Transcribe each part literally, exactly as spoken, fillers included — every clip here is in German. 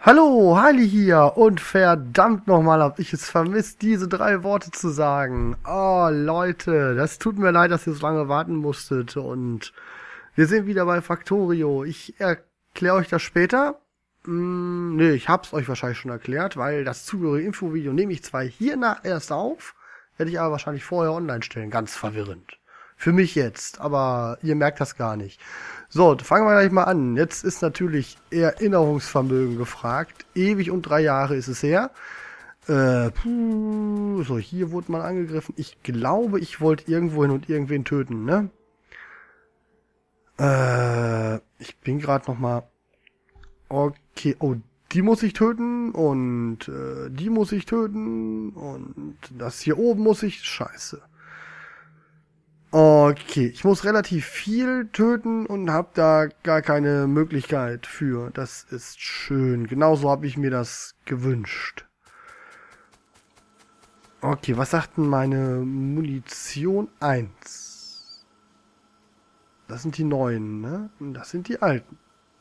Hallo, Heili hier und verdammt nochmal hab ich es vermisst, diese drei Worte zu sagen. Oh, Leute, das tut mir leid, dass ihr so lange warten musstet und wir sind wieder bei Factorio. Ich erkläre euch das später. Hm, nee, ich hab's euch wahrscheinlich schon erklärt, weil das zugehörige Infovideo nehme ich zwar hiernach erst auf, werde ich aber wahrscheinlich vorher online stellen. Ganz verwirrend. Für mich jetzt, aber ihr merkt das gar nicht. So, fangen wir gleich mal an. Jetzt ist natürlich Erinnerungsvermögen gefragt. Ewig und drei Jahre ist es her. Äh, puh, so, hier wurde man angegriffen. Ich glaube, ich wollte irgendwo hin und irgendwen töten, ne? Äh, ich bin gerade noch mal... Okay, oh, die muss ich töten und äh, die muss ich töten und das hier oben muss ich... Scheiße. Okay, ich muss relativ viel töten und habe da gar keine Möglichkeit für. Das ist schön. Genauso habe ich mir das gewünscht. Okay, was sagt denn meine Munition? eins. Das sind die neuen, ne? Das sind die alten.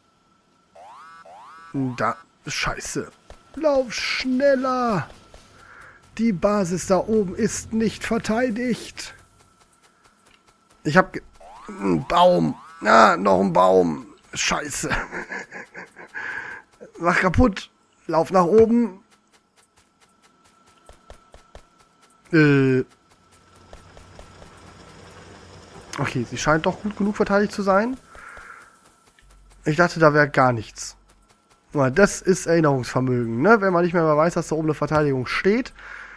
Da, scheiße. Lauf schneller! Die Basis da oben ist nicht verteidigt. Ich hab... Ein Baum. Ah, noch ein Baum. Scheiße. Mach kaputt. Lauf nach oben. Äh. Okay, sie scheint doch gut genug verteidigt zu sein. Ich dachte, da wäre gar nichts. Das ist Erinnerungsvermögen, ne? Wenn man nicht mehr weiß, dass da oben eine Verteidigung steht.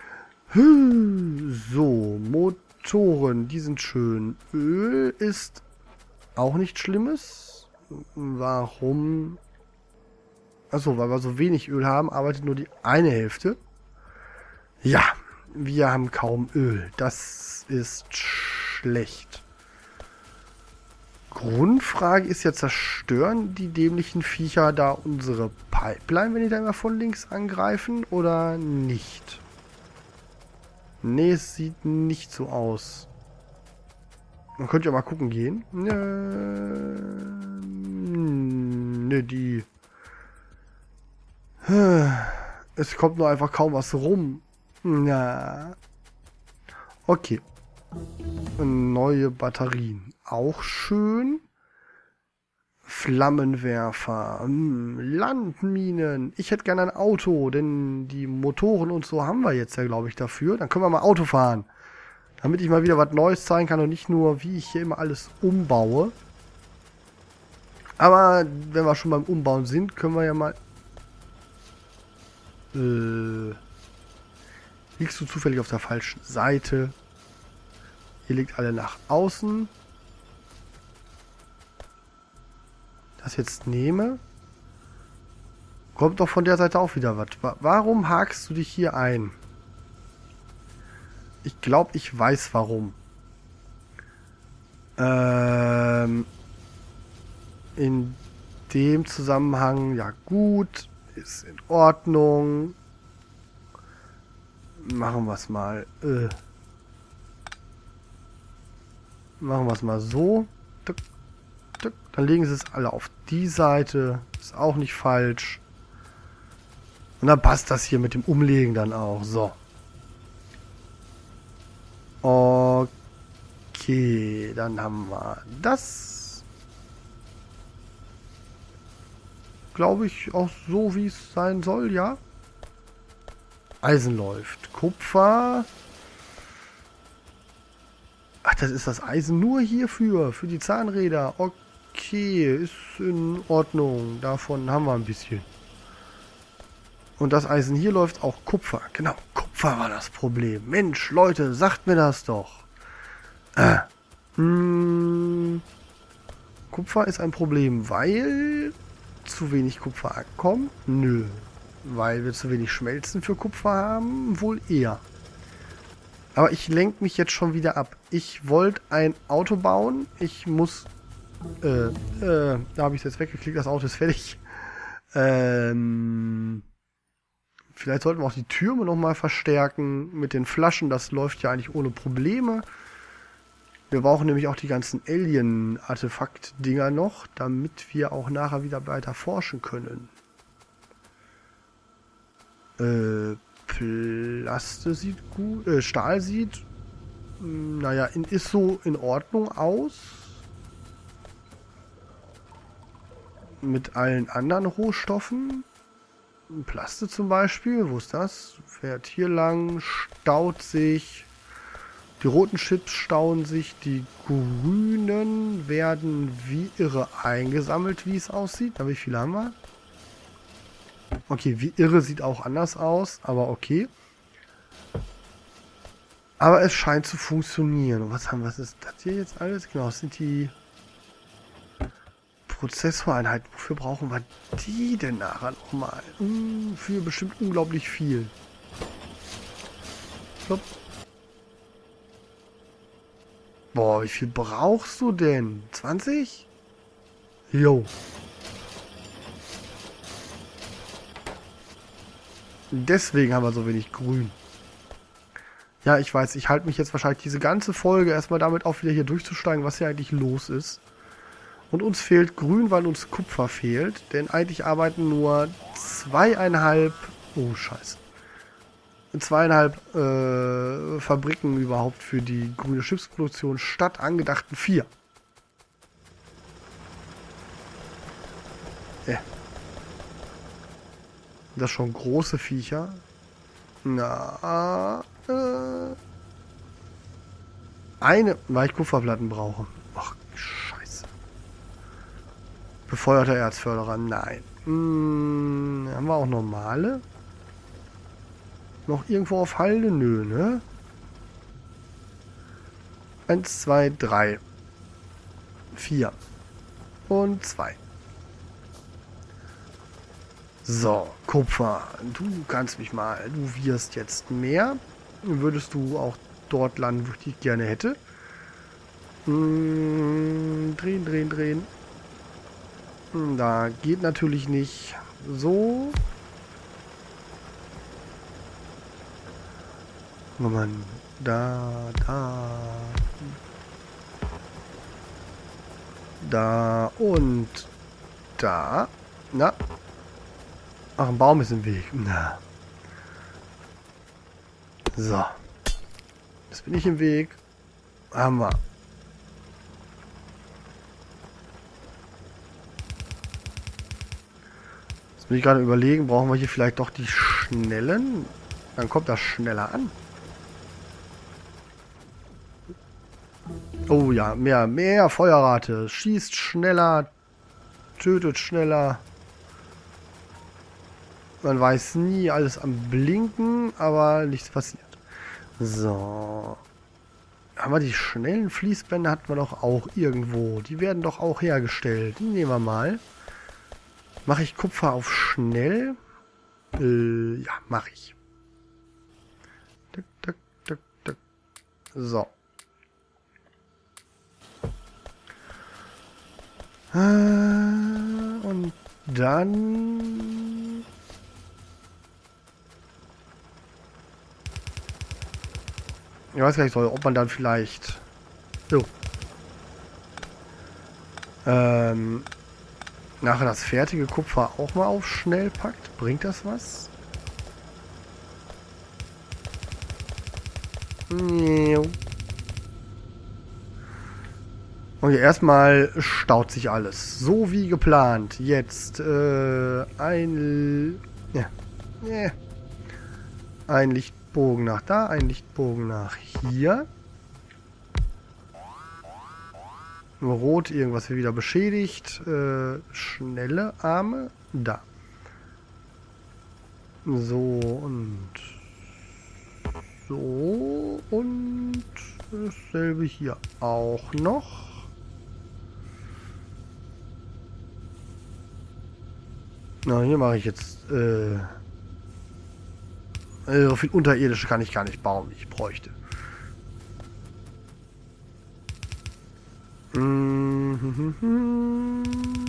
So, Motoren, die sind schön. Öl ist auch nichts Schlimmes. Warum? Achso, weil wir so wenig Öl haben, arbeitet nur die eine Hälfte. Ja, wir haben kaum Öl. Das ist schlecht. Grundfrage ist ja, zerstören die dämlichen Viecher da unsere Pipeline, wenn die da immer von links angreifen, oder nicht? Nee, es sieht nicht so aus. Man könnte ja mal gucken gehen. Nö, ne, die... Es kommt nur einfach kaum was rum. Ja. Okay. Neue Batterien. Auch schön. Flammenwerfer. Hm, Landminen. Ich hätte gerne ein Auto, denn die Motoren und so haben wir jetzt ja, glaube ich, dafür. Dann können wir mal Auto fahren. Damit ich mal wieder was Neues zeigen kann und nicht nur, wie ich hier immer alles umbaue. Aber wenn wir schon beim Umbauen sind, können wir ja mal... Äh, liegst du zufällig auf der falschen Seite? Ihr liegt alle nach außen. Das jetzt nehme. Kommt doch von der Seite auch wieder was. Warum hakst du dich hier ein? Ich glaube, ich weiß warum. Ähm, in dem Zusammenhang, ja gut, ist in Ordnung. Machen wir es mal. Äh, machen wir es mal so. Dann legen sie es alle auf die Seite. Ist auch nicht falsch. Und dann passt das hier mit dem Umlegen dann auch. So. Okay. Dann haben wir das. Glaube ich auch so, wie es sein soll, ja. Eisen läuft. Kupfer. Ach, das ist das Eisen nur hierfür. Für die Zahnräder. Okay, ist in Ordnung. Davon haben wir ein bisschen. Und das Eisen hier läuft auch Kupfer. Genau, Kupfer war das Problem. Mensch, Leute, sagt mir das doch. Ah. Hm. Kupfer ist ein Problem, weil zu wenig Kupfer ankommt? Nö. Weil wir zu wenig Schmelzen für Kupfer haben? Wohl eher. Aber ich lenke mich jetzt schon wieder ab. Ich wollte ein Auto bauen. Ich muss... Äh, äh, da habe ich es jetzt weggeklickt. Das Auto ist fertig. Ähm... Vielleicht sollten wir auch die Türme nochmal verstärken mit den Flaschen. Das läuft ja eigentlich ohne Probleme. Wir brauchen nämlich auch die ganzen Alien-Artefakt-Dinger noch, damit wir auch nachher wieder weiter forschen können. Äh, Plaste sieht gut. Äh, Stahl sieht, mh, naja, in, ist so in Ordnung aus. Mit allen anderen Rohstoffen. Plaste zum Beispiel. Wo ist das? Fährt hier lang, staut sich. Die roten Chips stauen sich. Die grünen werden wie irre eingesammelt, wie es aussieht. Aber wie viele haben wir? Okay, wie irre sieht auch anders aus, aber okay. Aber es scheint zu funktionieren. Und was haben wir? Was ist das hier jetzt alles? Genau, das sind die Prozessoreinheiten. Wofür brauchen wir die denn nachher nochmal? Hm, für bestimmt unglaublich viel. Stopp. Boah, wie viel brauchst du denn? zwanzig? Jo. Deswegen haben wir so wenig Grün. Ja, ich weiß, ich halte mich jetzt wahrscheinlich diese ganze Folge erstmal damit auf, wieder hier durchzusteigen, was hier eigentlich los ist. Und uns fehlt Grün, weil uns Kupfer fehlt. Denn eigentlich arbeiten nur zweieinhalb... Oh, scheiße. Zweieinhalb äh, Fabriken überhaupt für die grüne Schiffsproduktion statt angedachten vier. Ja. Das schon große Viecher. Na, äh, eine, weil ich Kupferplatten brauche. Ach, scheiße. Befeuerter Erzförderer, nein. Hm, haben wir auch normale? Noch irgendwo auf Halde? Nö, ne? Eins, zwei, drei. Vier. Und zwei. So, Kupfer. Du kannst mich mal. Du wirst jetzt mehr. Würdest du auch dort landen, wo ich dich gerne hätte. Hm, drehen, drehen, drehen. Hm, da geht natürlich nicht. So. Oh Mann. Da, da. Da und da. Na. Ach, ein Baum ist im Weg. Na. So. Jetzt bin ich im Weg. Haben wir. Jetzt bin ich gerade überlegen, brauchen wir hier vielleicht doch die schnellen? Dann kommt das schneller an. Oh ja, mehr, mehr Feuerrate. Schießt schneller, tötet schneller. Man weiß nie, alles am Blinken, aber nichts passiert. So. Haben wir die schnellen Fließbänder, hatten wir doch auch irgendwo. Die werden doch auch hergestellt. Die nehmen wir mal. Mache ich Kupfer auf schnell? Äh, ja, mache ich. Tick, tick, tick, tick. So. Und dann... Ich weiß gar nicht, ob man dann vielleicht... So. Ähm... Nachher das fertige Kupfer auch mal auf schnell packt. Bringt das was? Okay, erstmal staut sich alles. So wie geplant. Jetzt äh, ein... Ja. Ja. Ein Lichtbogen nach da, ein Lichtbogen nach hier. Rot, irgendwas wird wieder beschädigt. Äh, schnelle Arme. Da. So und so und dasselbe hier auch noch. Na, hier mache ich jetzt äh, so viel Unterirdische kann ich gar nicht bauen, wie ich bräuchte. Mhm.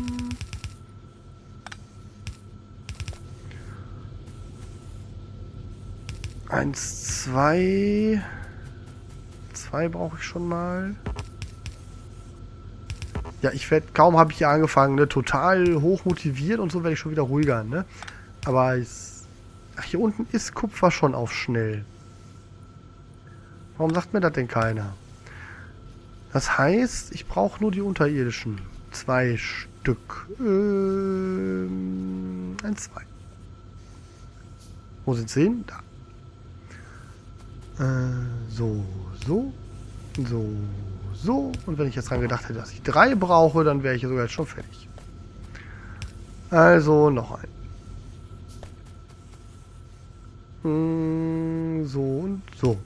Eins, zwei. Zwei brauche ich schon mal. Ja, ich werde, kaum habe ich hier angefangen, ne, total hoch motiviert und so werde ich schon wieder ruhiger, ne? Aber es Ach, hier unten ist Kupfer schon auf schnell. Warum sagt mir das denn keiner? Das heißt, ich brauche nur die unterirdischen. Zwei Stück. Ähm, ein, zwei. Wo sind sie hin? Da. Äh, so, so, so, so. Und wenn ich jetzt dran gedacht hätte, dass ich drei brauche, dann wäre ich sogar jetzt schon fertig. Also noch ein. Hm, so und so.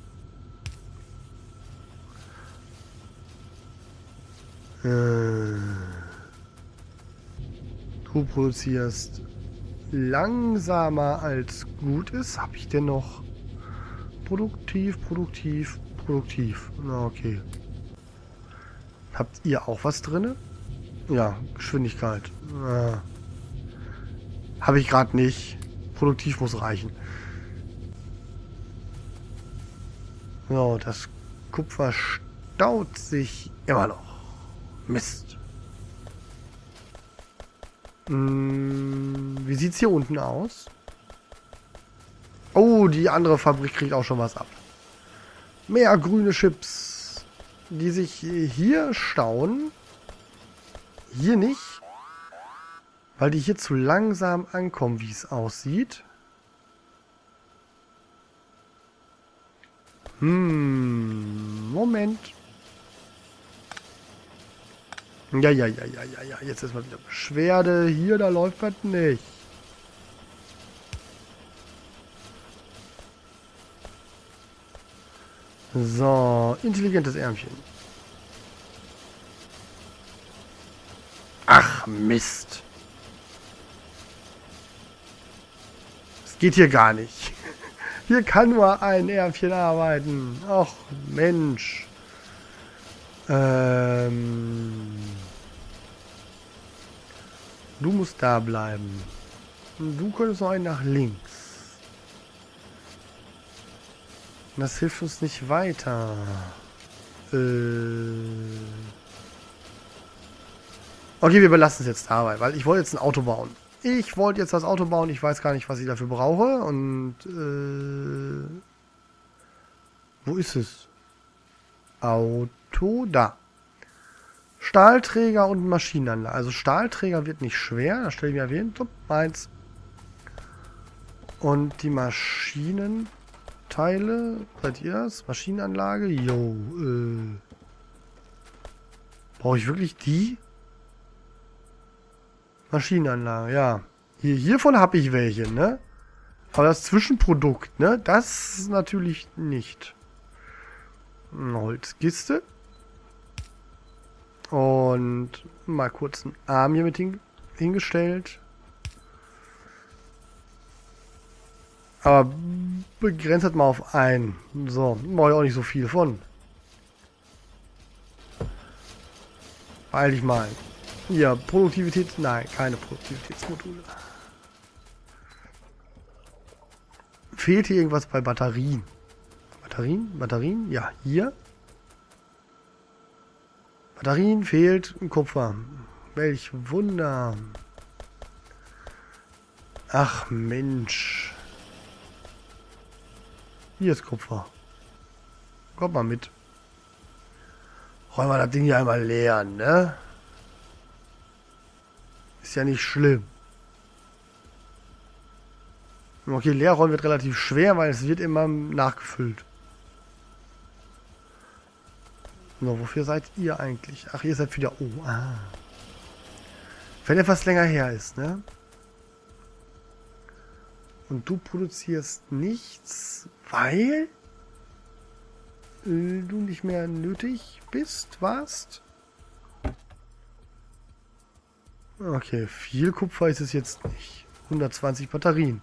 Äh, du produzierst langsamer als gut ist. Habe ich denn noch produktiv, produktiv, produktiv? Na, okay. Habt ihr auch was drin? Ja, Geschwindigkeit. Ah. Habe ich gerade nicht. Produktiv muss reichen. So, das Kupfer staut sich immer noch. Mist. Hm, wie sieht's hier unten aus? Oh, die andere Fabrik kriegt auch schon was ab. Mehr grüne Chips, die sich hier stauen. Hier nicht. Weil die hier zu langsam ankommen, wie es aussieht. Hm, Moment. Ja, ja, ja, ja, ja, ja. Jetzt ist mal wieder Beschwerde. Hier, da läuft was nicht. So, intelligentes Ärmchen. Ach, Mist. Es geht hier gar nicht. Hier kann nur ein Ärmchen arbeiten. Ach, Mensch. Ähm... Du musst da bleiben. Du könntest noch einen nach links. Das hilft uns nicht weiter. Äh... Okay, wir belassen es jetzt dabei, weil ich wollte jetzt ein Auto bauen. Ich wollte jetzt das Auto bauen. Ich weiß gar nicht, was ich dafür brauche. Und, äh... wo ist es? Auto, da. Stahlträger und Maschinenanlage. Also Stahlträger wird nicht schwer. Da stelle ich mir erwähnt. So, eins. Und die Maschinenteile. Seid ihr das? Maschinenanlage. Jo. Äh. Brauche ich wirklich die? Maschinenanlage, ja. Hier, hiervon habe ich welche, ne? Aber das Zwischenprodukt, ne? Das natürlich nicht. Eine Holzkiste. Und mal kurz einen Arm hier mit hin, hingestellt. Aber begrenzt halt mal auf einen. So, brauche ich auch nicht so viel von. Beeil dich mal. Ja, Produktivität. Nein, keine Produktivitätsmodule. Fehlt hier irgendwas bei Batterien? Batterien? Batterien? Ja, hier. Batterien fehlt ein Kupfer. Welch Wunder. Ach Mensch. Hier ist Kupfer. Kommt mal mit. Räumen wir das Ding hier einmal leer, ne? Ist ja nicht schlimm. Okay, leerräumen wird relativ schwer, weil es wird immer nachgefüllt. So, wofür seid ihr eigentlich? Ach, ihr seid wieder... Oh, ah. Wenn etwas länger her ist, ne? Und du produzierst nichts, weil äh, du nicht mehr nötig bist, warst? Okay, viel Kupfer ist es jetzt nicht. hundertzwanzig Batterien.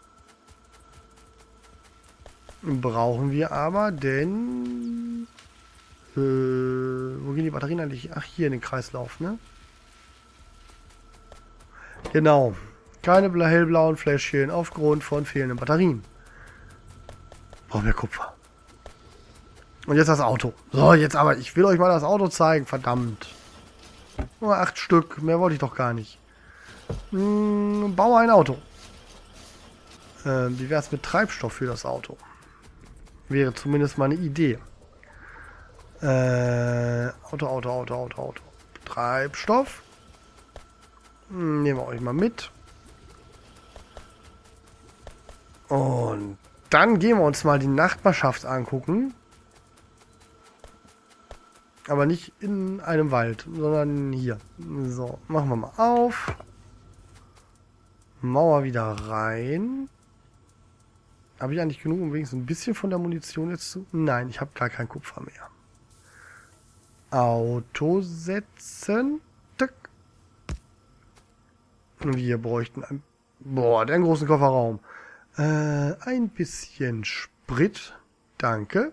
Brauchen wir aber, denn... Äh, wo gehen die Batterien eigentlich? Ach, hier in den Kreislauf, ne? Genau. Keine hellblauen Fläschchen aufgrund von fehlenden Batterien. Brauchen wir Kupfer. Und jetzt das Auto. So, jetzt aber, ich will euch mal das Auto zeigen, verdammt. Nur acht Stück, mehr wollte ich doch gar nicht. Hm, baue ein Auto. Äh, wie wäre es mit Treibstoff für das Auto? Wäre zumindest mal eine Idee. Äh, Auto, Auto, Auto, Auto, Auto. Treibstoff. Hm, nehmen wir euch mal mit. Und dann gehen wir uns mal die Nachbarschaft angucken. Aber nicht in einem Wald, sondern hier. So, machen wir mal auf. Mauer wieder rein. Habe ich eigentlich genug, um wenigstens ein bisschen von der Munition jetzt zu... Nein, ich habe gar kein Kupfer mehr. Auto setzen. Tick. Und wir bräuchten ein... Boah, den großen Kofferraum. Äh, ein bisschen Sprit. Danke.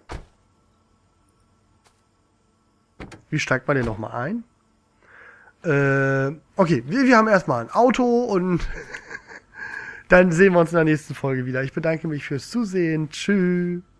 Wie steigt man den nochmal ein? Äh, okay, wir, wir haben erstmal ein Auto und dann sehen wir uns in der nächsten Folge wieder. Ich bedanke mich fürs Zusehen. Tschüss.